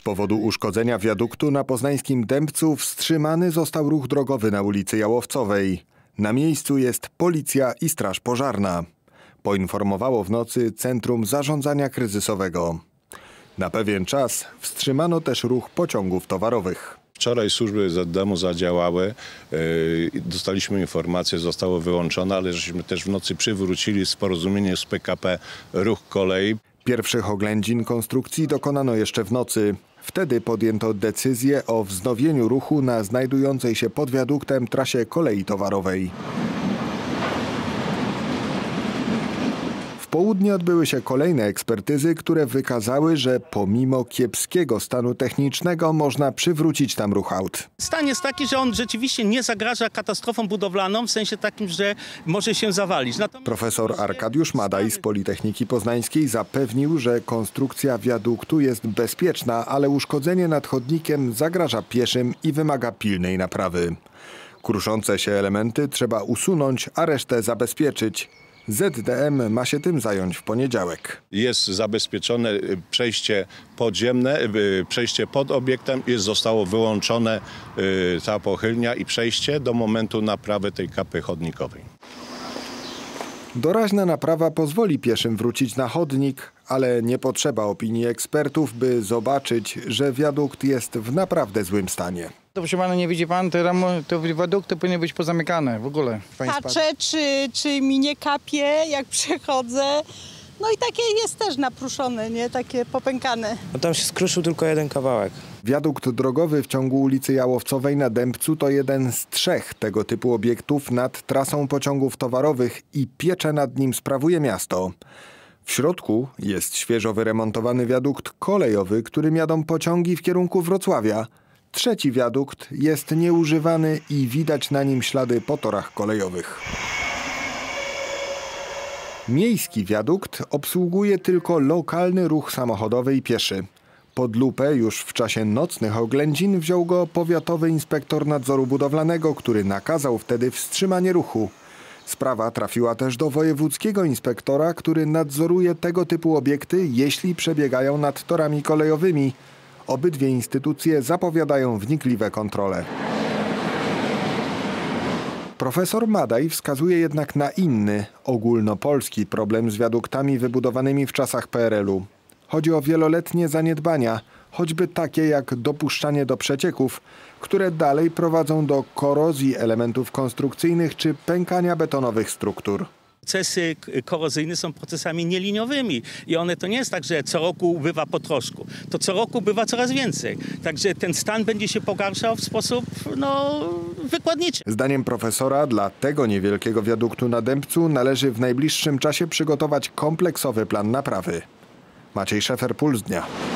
powodu uszkodzenia wiaduktu na poznańskim Dębcu wstrzymany został ruch drogowy na ulicy Jałowcowej. Na miejscu jest policja i straż pożarna. Poinformowało w nocy Centrum Zarządzania Kryzysowego. Na pewien czas wstrzymano też ruch pociągów towarowych. Wczoraj służby ZDM-u zadziałały, dostaliśmy informację, zostało wyłączone, ale żeśmy też w nocy przywrócili z porozumieniem z PKP ruch kolei. Pierwszych oględzin konstrukcji dokonano jeszcze w nocy. Wtedy podjęto decyzję o wznowieniu ruchu na znajdującej się pod wiaduktem trasie kolei towarowej. W południe odbyły się kolejne ekspertyzy, które wykazały, że pomimo kiepskiego stanu technicznego można przywrócić tam ruch aut. Stan jest taki, że on rzeczywiście nie zagraża katastrofą budowlaną w sensie takim, że może się zawalić. Profesor Arkadiusz Madaj z Politechniki Poznańskiej zapewnił, że konstrukcja wiaduktu jest bezpieczna, ale uszkodzenie nad chodnikiem zagraża pieszym i wymaga pilnej naprawy. Kruszące się elementy trzeba usunąć, a resztę zabezpieczyć. ZDM ma się tym zająć w poniedziałek. Jest zabezpieczone przejście podziemne, przejście pod obiektem. Zostało wyłączone ta pochylnia i przejście do momentu naprawy tej kapy chodnikowej. Doraźna naprawa pozwoli pieszym wrócić na chodnik, ale nie potrzeba opinii ekspertów, by zobaczyć, że wiadukt jest w naprawdę złym stanie. To proszę pana, nie widzi pan, te wiadukty powinny być pozamykane w ogóle. Patrzę, czy mi nie kapie, jak przechodzę. No i takie jest też napruszone, nie? Takie popękane. No tam się skruszył tylko jeden kawałek. Wiadukt drogowy w ciągu ulicy Jałowcowej na Dębcu to jeden z 3 tego typu obiektów nad trasą pociągów towarowych i pieczę nad nim sprawuje miasto. W środku jest świeżo wyremontowany wiadukt kolejowy, którym jadą pociągi w kierunku Wrocławia. 3. wiadukt jest nieużywany i widać na nim ślady po torach kolejowych. Miejski wiadukt obsługuje tylko lokalny ruch samochodowy i pieszy. Pod lupę już w czasie nocnych oględzin wziął go powiatowy inspektor nadzoru budowlanego, który nakazał wtedy wstrzymanie ruchu. Sprawa trafiła też do wojewódzkiego inspektora, który nadzoruje tego typu obiekty, jeśli przebiegają nad torami kolejowymi. Obydwie instytucje zapowiadają wnikliwe kontrole. Profesor Madaj wskazuje jednak na inny, ogólnopolski problem z wiaduktami wybudowanymi w czasach PRL-u. Chodzi o wieloletnie zaniedbania, choćby takie jak dopuszczanie do przecieków, które dalej prowadzą do korozji elementów konstrukcyjnych czy pękania betonowych struktur. Procesy korozyjne są procesami nieliniowymi i one to nie jest tak, że co roku bywa po troszku. To co roku bywa coraz więcej. Także ten stan będzie się pogarszał w sposób wykładniczy. Zdaniem profesora dla tego niewielkiego wiaduktu na Dębcu należy w najbliższym czasie przygotować kompleksowy plan naprawy. Maciej Szefer, Puls Dnia.